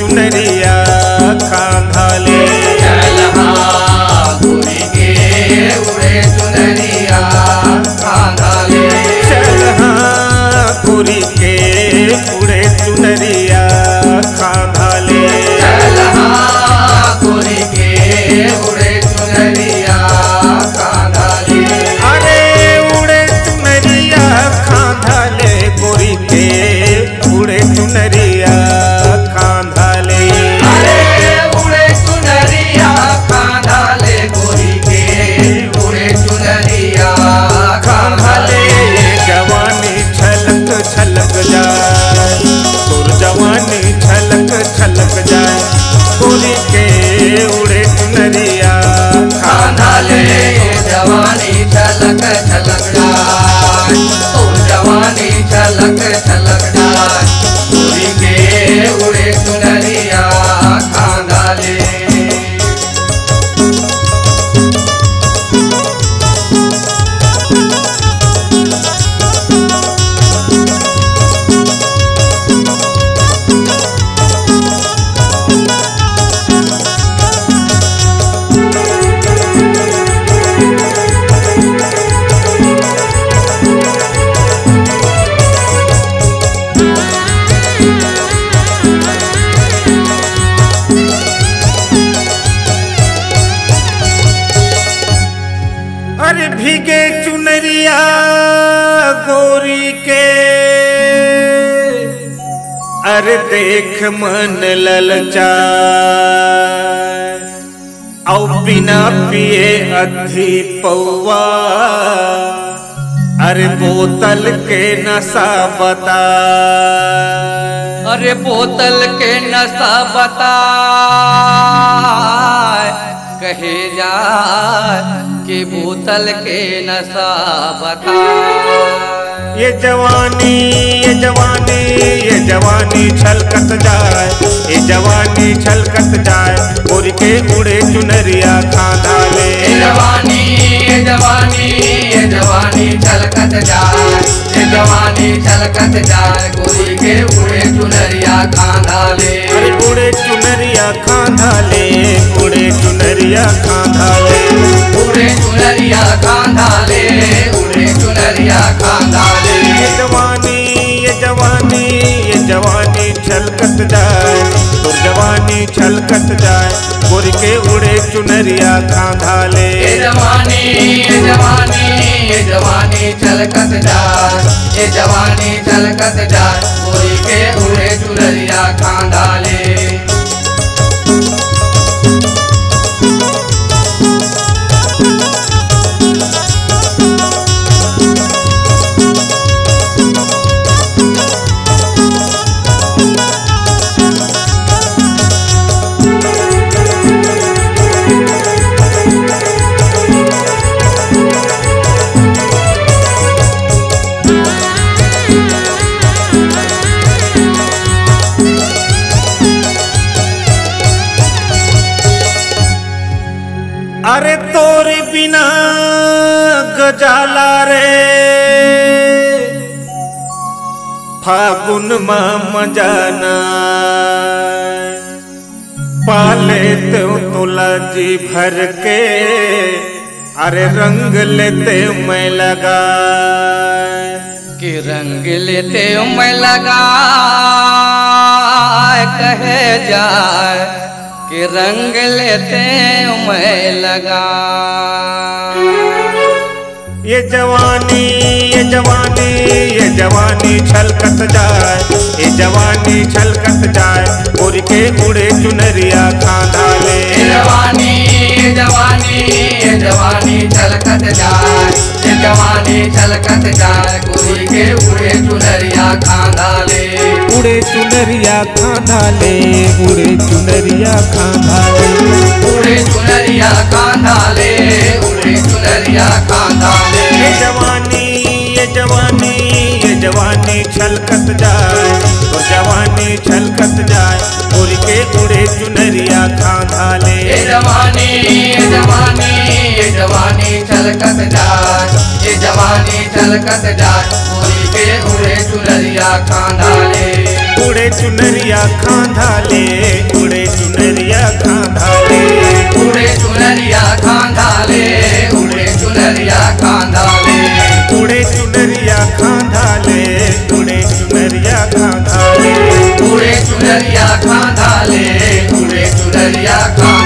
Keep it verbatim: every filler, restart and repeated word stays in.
चुनरिया खांधाले। गोरी के उड़े चुनरिया खांधाले। गोरी के उड़े चुनरिया खांधाले। गोरी के उड़े चुनरिया खांधाले। अरे उड़े चुनरिया खांधाले गोरी के उड़े चुनरिया खांधाले। अरे उड़े चुनरिया खांधाले गोरी के उड़े चुनरिया खांधाले। जवानी छलक छलक जाए तोर जवानी छलक छलक जाए गोरी के उड़े चुनरिया खांधाले। जवानी छलक छलक जाए तो जवानी छलक छलक जाए गोरी के उड़े चुनरिया खांधाले। अरे भीगे चुनरिया गोरी के अरे देख मन ललचाए औ बिना पिए अधी पौवा अरे बोतल के नशा बता। अरे बोतल के नशा बता कहे जाए कि बोतल के नशा बता। ये जवानी ये जवानी ये जवानी छलकत जाए ये जवानी छलकत जाए गोरी के उड़े चुनरिया खांधाले। ये जवानी ये जवानी ये जवानी छलकत जाए ये जवानी छलकत जाए गोरी के उड़े चुनरिया खांधाले। अरे उड़े चुनरिया खांधाले उड़े चुनरिया खांधाले। उड़े चुनरिया खांधाले उड़े चुनरिया खांधाले। ये जवानी ये जवानी ये जवानी छलकत जाए तो जवानी छलकत जाए गोरी के उड़े चुनरिया खांधाले। ये जवानी ये जवानी ये जवानी छलकत जाए ये जवानी छलकत जाए गोरी के उड़े चुनरिया खांधाले। अरे तोरी बिना गजाला रे फागुन मां मजाना पाले तो तुला जी भर के अरे रंग लेते मैं लगा कि रंग लेते मैं लगा कहे जाए कि रंग लेते मैं लगा। ये जवानी ये जवानी ये जवानी छलकत जाए ये जवानी छलकत जाए गोरी के उड़े चुनरिया खांधाले। ये जवानी ये जवानी ये जवानी छलकत जाए ये जवानी छलकत जाए गोरी के उड़े चुनरिया खांधाले। उड़े चुनरिया खांधाले उड़े चुनरिया खांधाले। उड़े चुनरिया खांधाले उड़े चुनरिया खांधाले। ये जवानी ये जवानी ये जवानी छलकत जाए तो जवानी छलकत जाए गोरी के उड़े चुनरिया खांधाले। ये जवानी ये जवानी ये जवानी छलकत जाए ये जवानी छलकत जाए गोरी के उड़े चुनरिया खांधाले। उड़े चुनरिया खांधाले चुनरिया खांदा